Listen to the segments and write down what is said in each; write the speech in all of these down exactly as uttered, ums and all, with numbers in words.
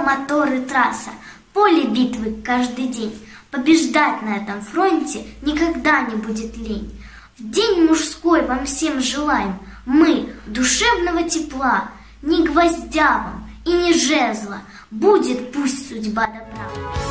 мотор и трасса, поле битвы каждый день. Побеждать на этом фронте никогда не будет лень. В день мужской вам всем желаем мы душевного тепла, ни гвоздя вам и ни жезла, будет пусть судьба добра.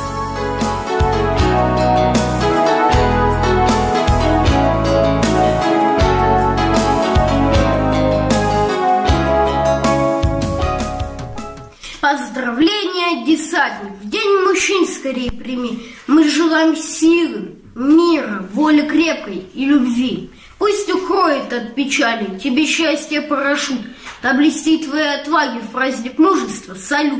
Поздравления, десантник! В день мужчин скорее прими. Мы желаем силы, мира, воли крепкой и любви. Пусть укроет от печали тебе счастье парашют, да блестит твоей отваги в праздник мужества салют.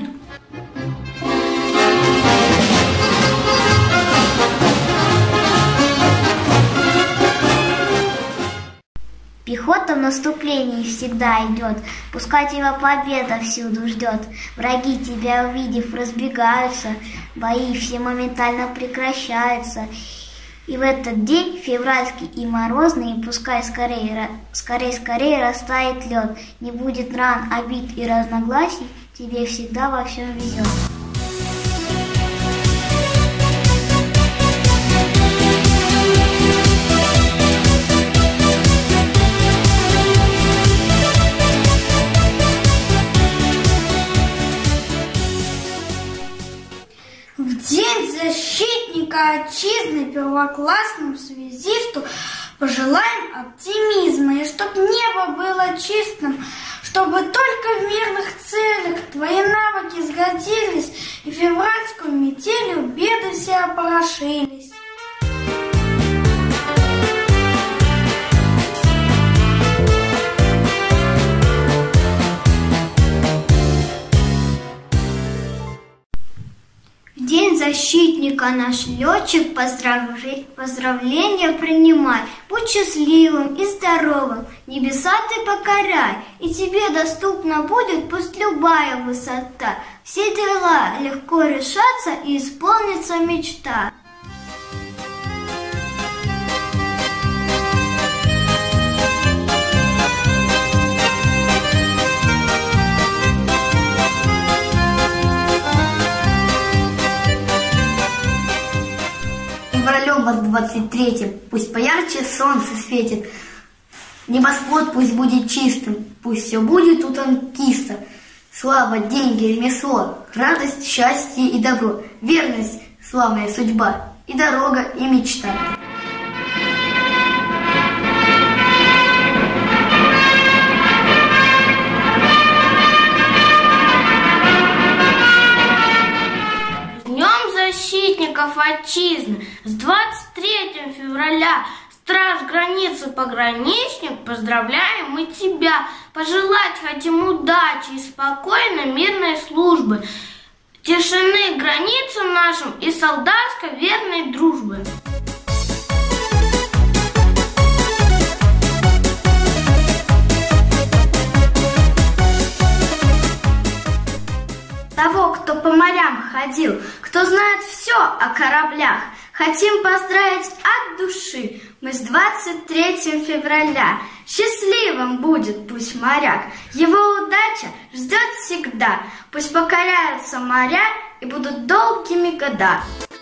Пехота в наступлении всегда идет, пускай тебя победа всюду ждет. Враги, тебя увидев, разбегаются, бои все моментально прекращаются. И в этот день, февральский и морозный, пускай скорее, скорее, скорее растает лед. Не будет ран, обид и разногласий, тебе всегда во всем везет. В день защитника отчизны первоклассному связисту пожелаем оптимизма, и чтоб небо было чистым, чтобы только в мирных целях твои навыки сгодились, и февральскую метелью беды все опорошились. День защитника наш летчик поздравления принимай. Будь счастливым и здоровым, небеса ты покоряй, и тебе доступна будет пусть любая высота. Все дела легко решатся и исполнится мечта. Февралем вас двадцать третьим, пусть поярче солнце светит, небосвод пусть будет чистым, пусть все будет у танкиста. Слава, деньги, ремесло, радость, счастье и добро, верность, славная судьба, и дорога, и мечта. Защитников отчизны с двадцать третьего февраля, страж границы пограничник, поздравляем мы тебя. Пожелать хотим удачи и спокойной мирной службы, тишины границам нашим и солдатской верной дружбы. Того, кто по морям ходил, кто знает все о кораблях, хотим поздравить от души мы с двадцать третьего февраля. Счастливым будет пусть моряк, его удача ждет всегда. Пусть покоряются моря и будут долгими года.